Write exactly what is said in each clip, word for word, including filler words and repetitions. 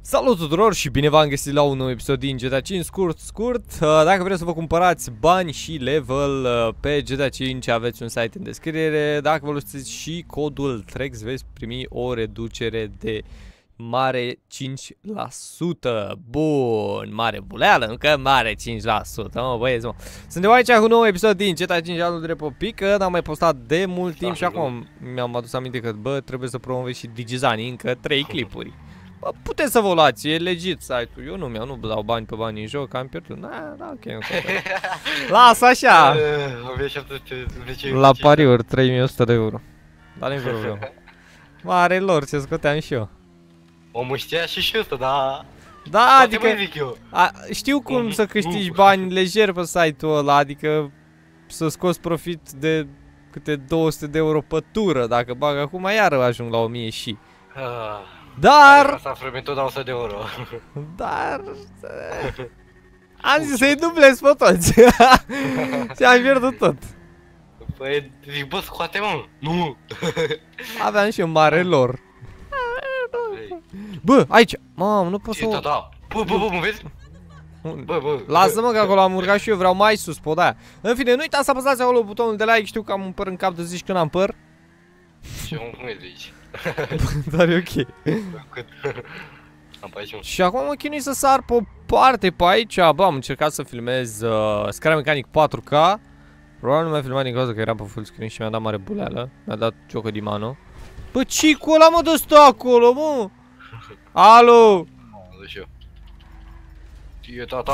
Salut tuturor și bine v-am găsit la un nou episod din G T A cinci, scurt, scurt. Dacă vreți să vă cumpărați bani și level pe G T A cinci, aveți un site în descriere. Dacă vă folosiți și codul TREX, veți primi o reducere de mare cinci la sută. Bun, mare buleală, încă mare cinci la sută, mă băieți, mă. Suntem aici cu un nou episod din G T A cinci, anul de Repopică. N-am mai postat de mult timp și acum mi-am adus aminte că, bă, trebuie să promovez și Digizani, încă trei clipuri. Bă, puteți să vă luați, e legit site-ul. Eu nu mi-au, nu dau bani pe bani în joc, am pierdut. Na, da, ok, ok. Lasă așa! La pariuri, trei mii o sută de euro. Dar nu-i problemă. Mare lor, ce scoteam și eu. Omul știa și și ăsta, dar... Da, adică... A, știu cum să câștigi bani lejer pe site-ul ăla, adică să scoți profit de câte două sute de euro pe tură. Dacă bag acum, iară ajung la o mie și... Dar... Asta a tot la o sută de euro. Dar... Am zis să-i dublez pe toți. Și am pierdut tot. Păi, zic, bă, scoate, mă. Nu. Aveam și un mare lor. Bă, aici. Mamă, nu pot să... Da, da. Bă, bă, bă, mă vezi? Bă, bă. Lasă-mă că acolo am urcat și eu, vreau mai sus, pod aia. În fine, nu uitați să apăsați acolo butonul de like, știu că am un păr în cap de zici când am păr. Ce om, cum e de aici? Dar e ok. Am pe aici un... Și acum mă chinui să sar pe o parte pe aici. Bă, am încercat să filmez uh, Scara Mechanic patru K. Probabil nu mi-a filmat din cauza că eram pe full screen și mi-a dat mare buleală. Mi-a dat ciocă di mano. Bă, ce-i cu ăla, mă, de stă acolo, mă? Alo? Am văzut și eu. E tata.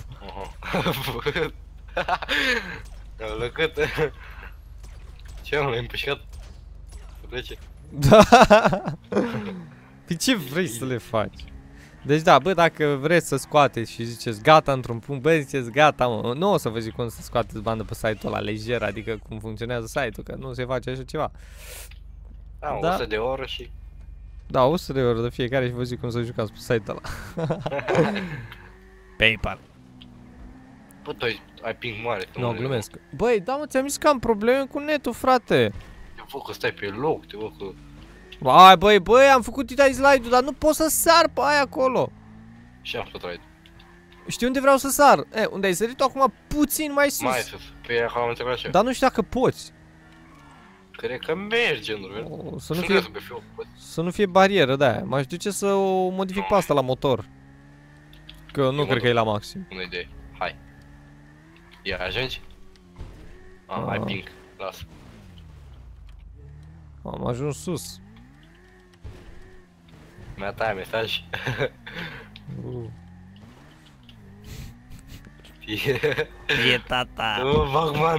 Am lăcăt. Ce am, l-ai împușcat? Să plece. Da. Pe ce vrei să le faci? Deci da, bă, dacă vreți să scoateți și ziceți gata într-un punct, bă, ziceți gata, mă. Nu o să vă zic cum să scoateți bandă pe site-ul ăla lejer, adică cum funcționează site-ul, că nu se face așa ceva. Da, o sută de euro și... Da, o sută de euro de fiecare și vă zic cum să jucați pe site-ul ăla. PayPal. Bă, tu ai, ai ping mare. Nu, glumesc. Băi, da, mă, ți-am zis că am probleme cu netul, frate. Te văd că stai pe loc, te văd că... Băi, băi, băi, am făcut Titai slide-ul, dar nu pot să sar pe aia acolo. Și am făcut raid. Știi unde vreau să sar? E, unde ai sărit acum puțin mai sus. Mai sus, pe acolo am înțeles așa. Dar nu știu dacă poți. Cred că merge, nu vezi? Oh, să nu fie, să nu fie barieră, da. M-aș duce să o modific pe asta la motor. Că nu cred că e la maxim. Bună idee, hai. Ia, ajungi? Ah, ai ping, lasă. Am ajuns sus. Mi-a tai mesaj. Uh. E tata. Nu, Bagman.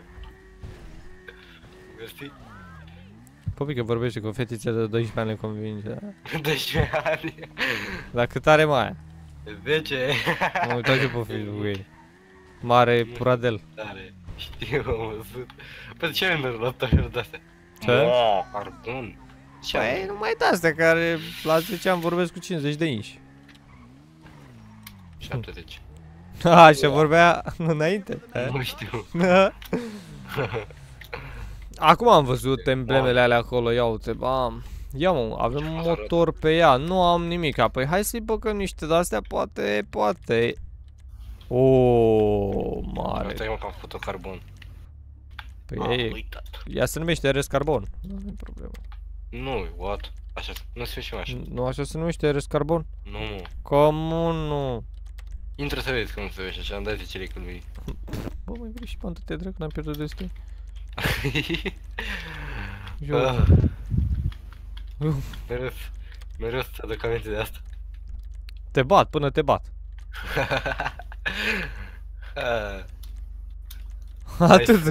Știi? Popică vorbește cu o fetiță de doisprezece ani, le convinge. doisprezece ani. Dar cât are mai aia? zece. Mă uitat și pe filmul cu ei. Mare puradel. Tare. Știu, am văzut. Păi ce ai luat așa de astea? Ce? Mo, carbon. Păi nu mai de astea care la zece ani vorbesc cu cincizeci de inși. șaptezeci. Așa vorbea înainte. Nu știu. Acum am văzut emblemele alea acolo, ia uite, bam. Ia mă, avem un motor pe ea, nu am nimic. Păi hai să-i băgăm niște de-astea, poate, poate. O, mare. Uite mă că am făcut carbon. Păi ea se numește R S Carbon. Nu avem problemă. Nu, what? Așa, nu se și așa. Nu așa se numește R S Carbon? Nu. Cum nu? Intră să vezi cum se vede așa, am dat zece lei lui. Bă, mai vrei și pantă te drac, n-am pierdut destul. Mereu, mereu să-ți aduc aminte de asta. Te bat până te bat. Atât.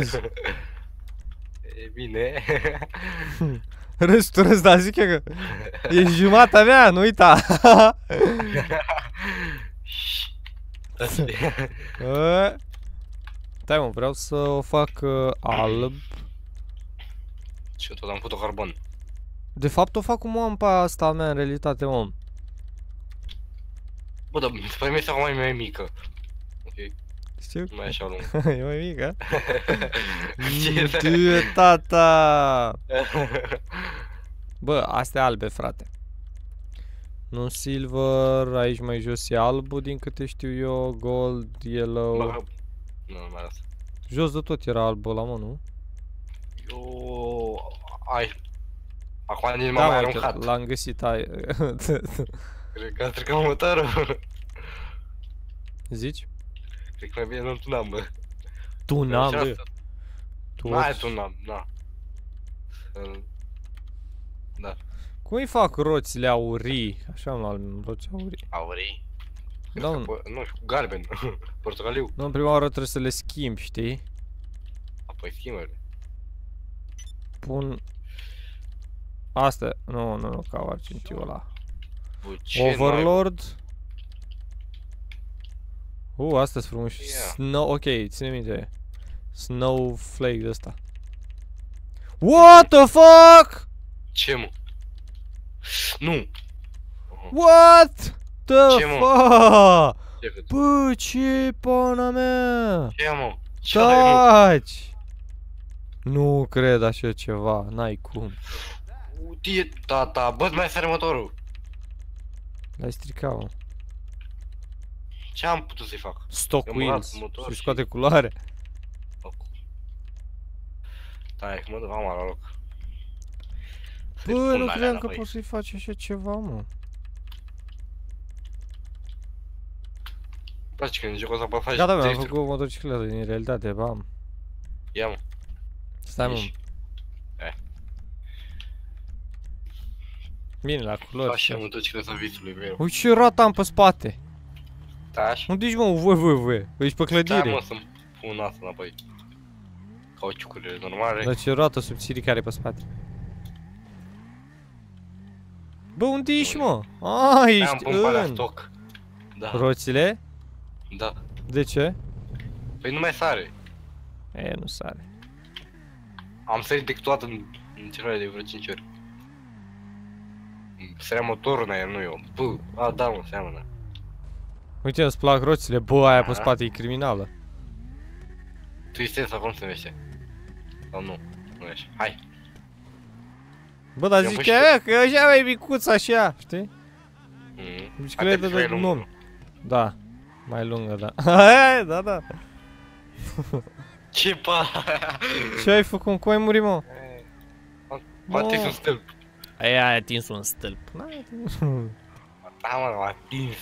E bine. Râs, tu râs, dar zic eu că e jumata mea, nu uita. Stai mă, vreau să o fac uh, alb. Și eu tot am făcut carbon. De fapt o fac cum o am pe asta mea în realitate, om. Bă, dar spune mi-e acum mai mică. Ok. Știu? Nu mai e așa lung. E mai mică? Ce? Du, tata! Bă, astea albe, frate. Nu silver, aici mai jos e albul din câte știu eu, gold, yellow. Bă, nu, mai las. Jos de tot era albul ăla, mă, nu? Eu... Ai... Acum nici Da, m-am mai uite, aruncat. l-am găsit, ai. Cred că a stricat motorul. Zici? Cred că mai bine nu tunam, bă. Tu n-am, bă. Tu N-ai orice- tunam, na. Să- Da. Cum îi fac roțile aurii? Așa am luat roți aurii. Aurii. Da, Că nu. po- Nu știu, galben. Portocaliu. Nu, în prima oară trebuie să le schimbi, știi? Apoi schimbă. Pun... Asta, nu, nu, nu, ca argintiu ăla. Bă, ce n-ai, bă? Overlord. Uh, asta sunt frumos. Yeah. Snow, ok, ține minte. Snowflake de ăsta. What the fuck? Ce, mă? Nu! What the Ce, mă? fuck? Ce, cât? Bă, ce pana mea? Ce, mă? Ce ai, mă? Taci! Nu cred așa ceva, n-ai cum. Uite, tata, bă, mai sare motorul. L-ai stricat, mă. Ce am putut să-i fac? Stock I-am băgat wheels. motor Și și- scoate culoare. Stai, că mă duc mama la loc. Să-i Bă, pun nu alea credeam că înapoi. poți să-i faci așa ceva, mă. Îmi place când în jocul ăsta poți faci Gata, mi-am drift-uri. făcut motocicletă din realitate, bam. Ia, mă. Stai, mă. Ieși. Eh. Bine, la culori. Așa motocicleta visului meu. Uite ce roată am pe spate. Stai așa. Unde ești, mă? Voi, voi, voi. Ești pe Stai, clădire. mă, să-mi pun asta înapoi. Cauciucurile normale. Dar ce roată subțire care e pe spate. Bă, unde ești, mă? A, Am ești pun pe alea în... stoc. Da, Roțile? da. De ce? Păi nu mai sare. E, nu sare. Am sărit decât toată în, în cele de vreo cinci ori. Sărea motorul în aia, nu eu. Bă, a, da, mă, seamănă. Uite, îți plac roțile. Bă, aia pe Aha. spate e criminală. Twisted sau cum se numește? Sau nu? Nu e așa. Hai. Bă, dar I-am zic pus că și aia, că e așa mai micuț așa, știi? Mm. Bicicletă Hai, de lung, om. nu? Da. Mai lungă, da. Hai, da, da. Ce pa? Ce ai făcut? Cum ai murit, mă? M-a atins Mă. un stâlp. Aia ai atins un stâlp. N-ai atins. Da, mă, m-a atins.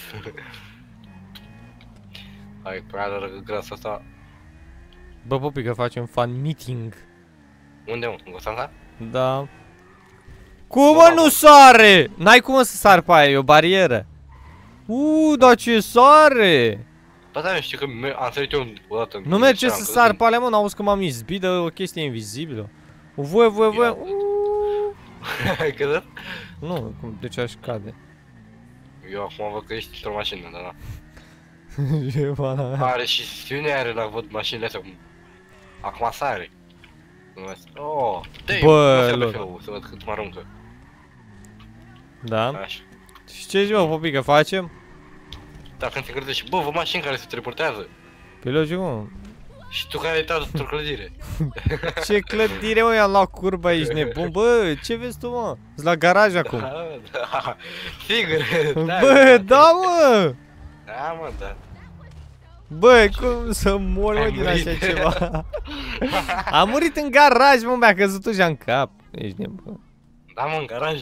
Hai, pe aia lărgă grasa asta. Bă, Popi, că facem fan meeting. Unde, mă? În Constanța? Da. Cum, mă, nu sare? N-ai cum să sar pe aia, e o barieră. Uuu, dar ce sare? Da, da, știu că me- am sărit eu o dată. Nu merge să sar pe alea, mă, n-auzi că m-am izbit de o chestie invizibilă. Voie, voie, voie. Ia. Ai căzut? Nu, cum, de ce aș cade? Eu acum văd că ești într-o mașină, da, da. Ce pana mea. Are și sesiune, are la văd mașinile astea cum... Acum sare. Nu mai sare. Oh, dă-i, Bă, mă, să lor. pe eu, să văd cât mă aruncă. Da? Așa. Și ce zici, mă, Popi, că facem? Dar când te încălzești, bă, vă mașini care se teleportează. Pe logic, mă. Și tu care ai intrat într-o clădire. Ce clădire, mă, i-am luat curba, ești nebun. Bă, ce vezi tu, mă? Sunt la garaj acum. Da, da, sigur. Da, Bă, da, mă! Da, mă, da. Bă, cum să mor, mă, Ai din așa murit. ceva? Am murit în garaj, mă, mi-a căzut ușa în cap. Ești nebun. Da, mă, în garaj.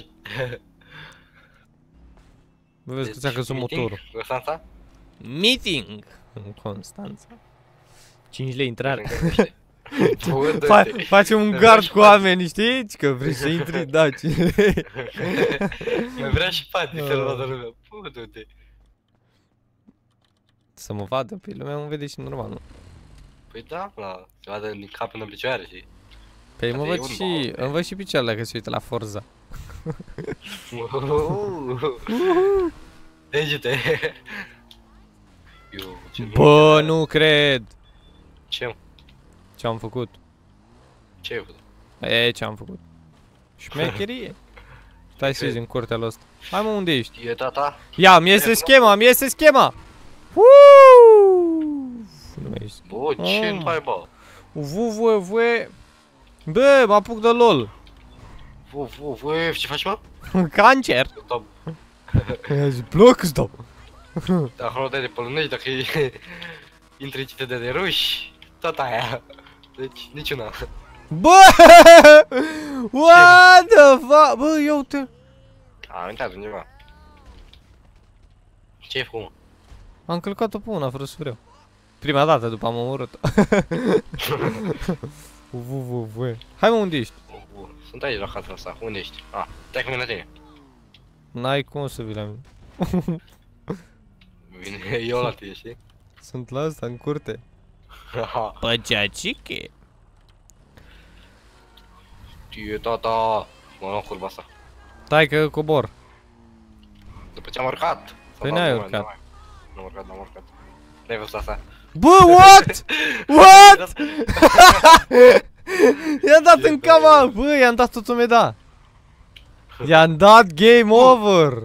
Bă, vezi că Deci, ți-a căzut meeting, motorul. Constanța? Meeting! În Constanța. cinci lei intrare. Bă, Fa dă-te. facem un Mai gard vrea cu și oameni, știi? Că vrei să intri, da, cinci lei. Mai vrea și pati să-l Ah. vadă lumea. Bă, dă-te. Să mă vadă, pe lumea mă vede și normal, nu? Păi da, la, se vadă din cap până în picioare, știi? Păi mă Asta e văd un și, bau, îmi văd și picioarele că se uită la Forza. Dege-te! Eu, ce Bă, nu cred! Ce, mă? Ce-am făcut? Ce ai făcut? E, ce-am făcut? Șmecherie. Stai să ieși în curtea lui ăsta. Hai, mă, unde ești? E tata? Ia, mi iese schema, mi iese schema! Uuuu! Nu mai ești. Bă, ce Ah. n-ai, bă? Vu, vu, vu. Bă, mă apuc de LOL. Vo, vo, vo, ce faci, mă? Cancer. Top. Bloc îți dau. Acolo dai de polonești, dacă e intricite de de ruși, tot aia. Deci, niciuna. Bă! What the fuck? Bă, ia uite. A, intrat undeva. Ce-ai făcut, mă? Am călcat-o pe una fără să vreau. Prima dată după am omorât-o. Vu, vu, vu. Hai mă, unde ești? Sunt aici la casa asta, unde ești? A, stai cu mine la tine. N-ai cum să vii la mine. Vine eu la tine, știi? Sunt la asta, în curte. Păceaciche. Tie, tata. Mă luam curba asta. Stai că cobor. După ce am urcat. Păi n-ai urcat. Nu am urcat, n-am urcat. N-ai văzut asta? Bă, what? What? I-am dat în cama. Bă, i-am dat tot ce mi-a dat. I-am dat game over.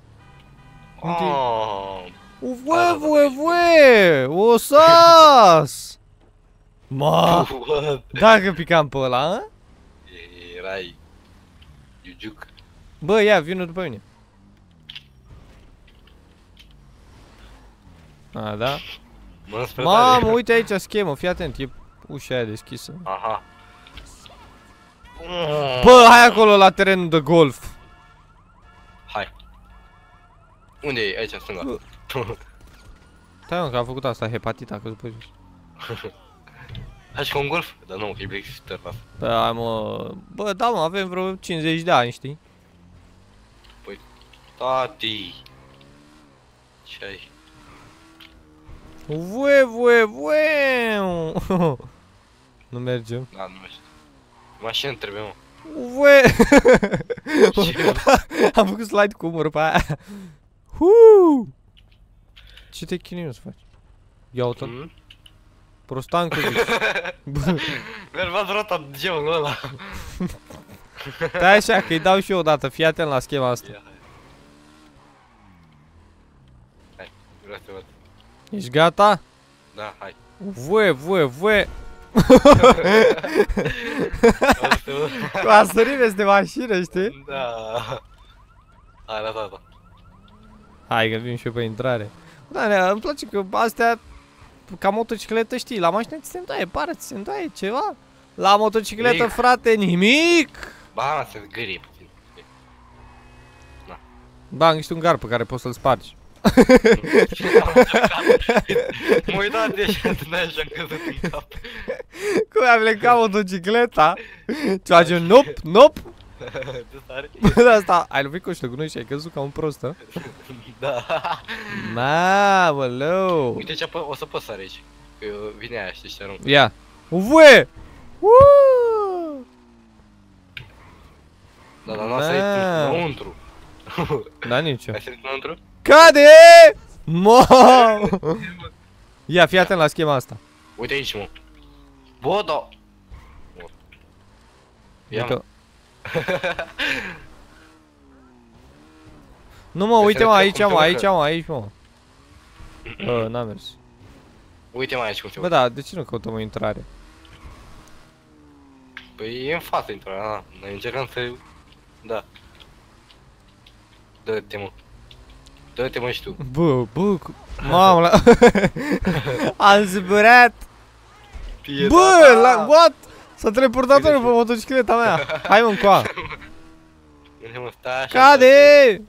Oh. Ue, ue, ue. O sas. Ma. Dacă picam pe ăla, a? Erai Iugiuc. Bă, ia, vină după mine. A, da? Mamă, uite aici schemă, fii atent, e ușa aia deschisă. Aha. Bă, hai acolo la terenul de golf. Hai. Unde e? Aici, în stânga. Stai mă, că am făcut asta, hepatita, că după jos. Hai și cu un golf? Dar nu, că e Black la. Bă, hai mă, bă, da mă, avem vreo cincizeci de ani, știi? Păi, tati. Ce ai? Vue, vue, vue. Nu mergem. Da, nu merge. Mașină trebuie, mă. Vue. Am făcut slide cu umărul pe aia. Huu. Ce te chinui să faci? Ia uite. Mm? Prostan cu zici. Mi-ar v-ați rotat geamul ăla. Stai așa, că-i dau și eu odată, fii atent la schema asta. Ia, hai. Hai, vreau să văd. Ești gata? Da, hai. Vue, vue, vue. Vreau să văd. Cu a sărit peste mașină, știi? Da. Hai, la tata. Hai că vin și eu pe intrare. Da, îmi place că astea, ca motocicletă, știi, la mașină ți se îndoaie, pare, ți se îndoaie ceva. La motocicletă, Nimic. frate, nimic. Ba, se zgârie puțin. Ba, am găsit un gar pe care poți să-l spargi. M-a uitat de așa, n-ai așa căzut în cap. Cum a plecat motocicleta? Ceva gen, nope, nope. De tare? De asta, ai lovit cu ăștia cu noi și ai căzut ca un prost, hă? Da. Mamă, lău. Uite ce o să poți sare aici. Că vine aia, știi ce arunc. Ia. Uvue! Uuuu! Da, dar n-a sărit înăuntru. Da, nicio. Ai sărit înăuntru? Cade! Mamă! Ia, fii atent la schema asta. Uite aici, mă. Bă, da. Ia, mă. Nu mă, uite mă, aici mă, aici mă, aici mă. Bă, n-a mers. Uite mai aici cum se Bă, da, de ce nu căutăm o intrare? Păi e în față intrarea, da. Noi încercăm să... Da. Dă-te, mă. Dă-te, mă, și tu. Bă, bă, cu... Mamă, la... Am zburat! Bă, la... What? S-a teleportat pe motocicleta mea. Hai mă încoa. Cade!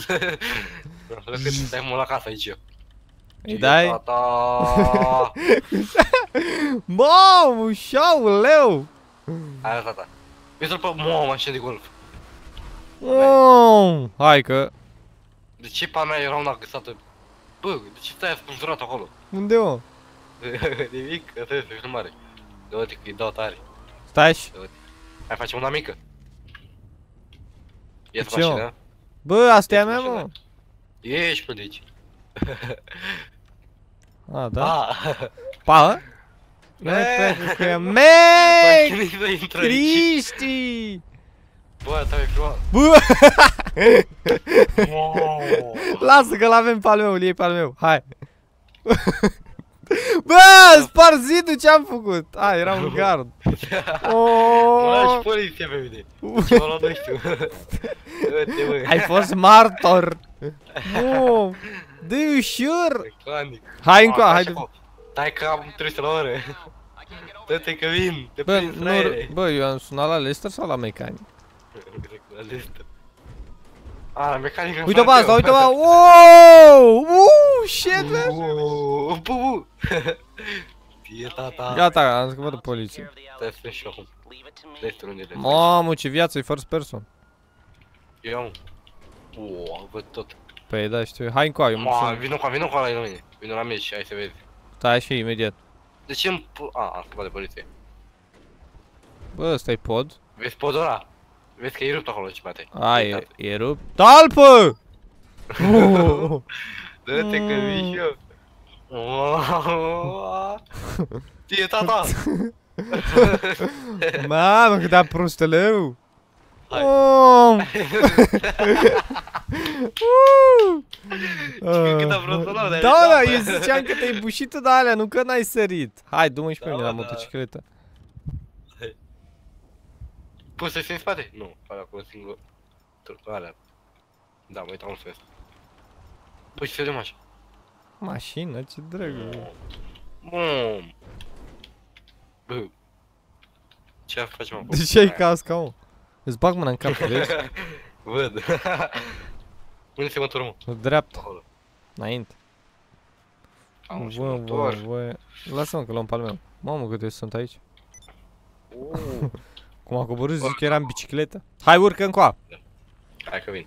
Stai mă la casă aici eu. Îi dai? Mamă, șauleu! Hai la tata. Uite-l pe... Mamă, mașină de golf. Oh, hai că... De ce pa mea era una găsată? Bă, de ce stai spânzurat acolo? Unde mă? Nimic, asta este filmare. Dă-te că îi dau tare. Stai și... Hai facem una mică. Ia-ți Ce, mă? mașina. Bă, asta e a mea, mă. Ieși pe de aici. A, da? Ah. Pa, Mec! Cristi! Cristi! Bă, ta-mi filmat. Bă! Lasă că l-avem pe al meu, îl iei pe al meu, hai! Bă, spar zidul, ce-am făcut? A, era un gard. Mă lași poliția pe mine. Ce mă luat, nu știu. Dă-te, bă. Ai fost martor. Nu! Dă-i ușor! Mecanic. Hai încoa, hai! Stai că am trei la ore. Dă-te că vin, te Bă, prind nu, fraiere. bă, eu am sunat la Lester sau la mecanic? La Lester. A, la mecanic. Uite-o pe asta, uite-o pe asta! Wow! Uuu, shit, man! Uuuu, bu, E tata. Gata, am scăpat de poliție. Stai să spun și eu acum. Lester unde e? Mamă, ce viață, e first person. Eu am. Uuu, văd tot. Păi da, știu, hai încoa, eu mă Ma, sun. vino cu vino cu ala la mine. Vino la mine și hai să vezi. Stai și imediat. De ce îmi... A, am scăpat de poliție. Bă, ăsta-i pod. Vezi podul ăla? Vezi că e rupt acolo ce bate. A, e, e rupt. Talpă! Dă-te că vin și eu. Ce e tata? Mamă, cât de prosteleu! Hai. Oh! Cât a prosteleu, dar e Da, da, apă. eu ziceam că te-ai bușit de alea, nu că n-ai sărit. Hai, du-mă și pe Da, mine la da. motocicletă. Poți să-i în spate? Nu, alea cu un singur... Alea. Da, mă uitam să vezi. Bă, ce vedem așa? Mașină, ce drăguț. Bum. Bă. Ce facem acum? De ce ai casca, mă? Îți bag mâna în cap, vezi? Văd. Unde se motorul, mă? O dreaptă, Acolo. înainte. Am și Bă, bă, motor. bă. Lasă-mă că luăm pe al meu. Mamă, câte sunt aici. Uh. Cum a coborât, zic că era în bicicletă. Hai, urcă încoa. Hai că vin.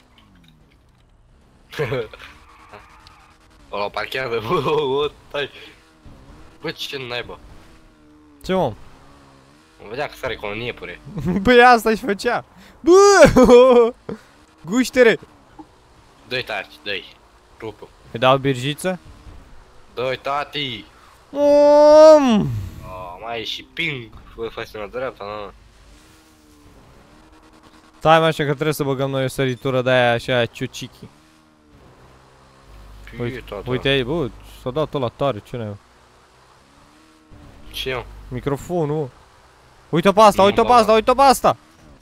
Ăla parchează, bă, stai. Bă, ce naiba. Ce, mă? Mă vedea că sare colonie pure. Băi, asta își făcea. Bă! Guștere! Dă-i taci, dă-i. Rupă. Îi dau birjiță? Dă-i tati. Om! Oh, mai e și ping. Bă, faci la dreapta, na. Stai mă, așa că trebuie să băgăm noi o săritură de aia așa ciucichi. Uite, uite aici, bă, s-a dat ăla tare, ce n-ai? Ce eu? Microfonul, mă. Uite-o pe asta, Nu, uite-o pe bă. asta, uite-o pe asta!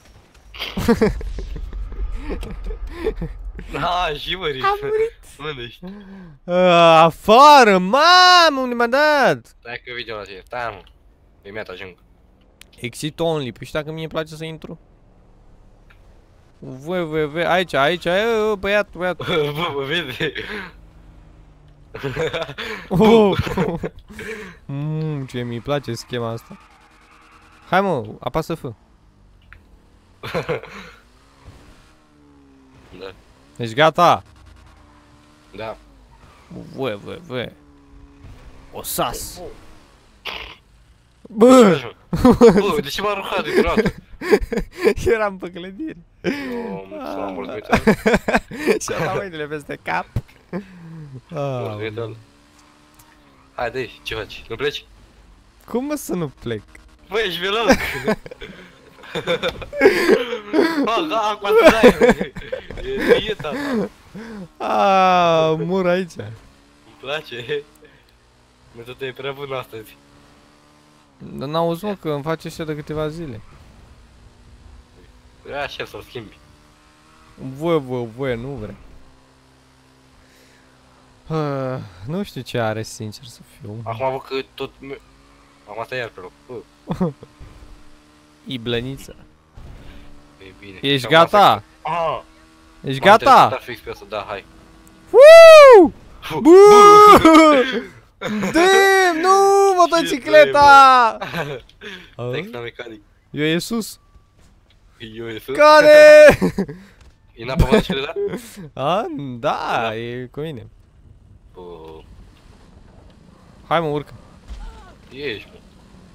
Ah, și mă, Am murit! Unde ești? A, afară, mamă, unde m-a dat? Stai că video la tine, stai mă. E mea ta ajung. Exit only, păi știi dacă mie îmi place să intru? Voi, voi, voi, aici, aici, e, băiat, băiat. Bă, mă vede. Oh. Mmm, ce mi-i place schema asta. Hai mă, apasă F. Da, Ești gata? da. Voi, voi, voi. O sas. Bă! Bă, de ce m-a aruncat de curată? Eram pe clădire. Eu m-am mulțumit. Și-a dat mâinile peste cap. Mulțumit Ah, ăla. Hai, dă-i, ce faci? Nu pleci? cum mă să nu plec? Bă, ești veloc! Bă, da, acum să dai! E dieta ta! Ah, mor aici. Îmi place! Metoda e prea bună astăzi. Dar n-auzi mă că îmi face așa de câteva zile. Vrea așa să-l schimbi. Voi, voi, voi, nu vrei. Uh, nu știu ce are, sincer să fiu. Acum văd că tot... Acum stai iar pe loc. Bă, Iblăniță. e bine. Ești Și acum gata? să- Ah! Ești M-am gata? interesat fix pe asta, da, hai. Woo! Buu! Damn, nu, motocicleta! Text la mecanic. Eu e sus. Eu e sus. Cade! E n-a pe motocicleta? A, da, e cu mine. Bă, Hai mă, urcă. ești, mă.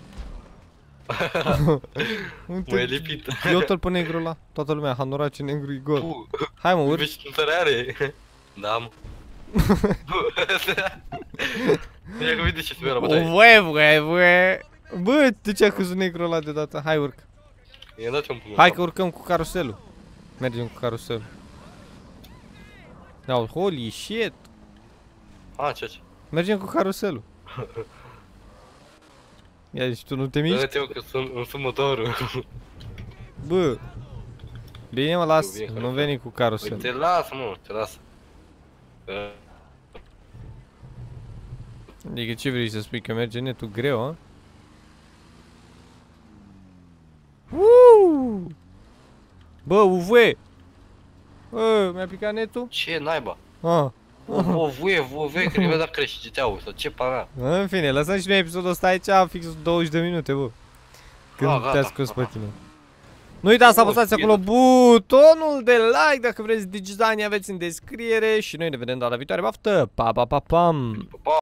Uite, Mă, e lipit. eu te-l pe negru ăla. Toată lumea, hanorace negru e gol. Pu, Hai mă, urc. vezi cum tare are? Da, mă. Ia că vede ce se vede la bătaie. Băi, băi, băi. Bă, de ce a căzut negru ăla deodată? Hai, urc. I-a dat un pumn. Hai că urcăm cu caruselul. Mergem cu caruselul. Iau, holy shit. A, ce ce? Mergem cu caruselul. Ia, deci tu nu te miști? Dă-te-o că sunt, îmi sunt motorul. Bă. Bine mă, las. Bine, Nu caruselul. veni cu Păi caruselul. te las, mă, te las. Uh, Adică ce vrei să spui, că merge netul greu, a? Uuu! Bă, U V! Bă, mi-a picat netul? ce naiba? Ah. O, o vuie, o vuie, cred că mi-a dat crash G T A-ul sau ce pana. În fine, lăsăm și noi episodul ăsta aici, fix douăzeci de minute, bă. Când Ah, gata, te-a scos pe gata. tine. Nu uitați să O, apăsați bine. acolo butonul de like dacă vreți design, aveți în descriere și noi ne vedem data viitoare. Baftă! Pa, pa, pa, pam! Pa, pa.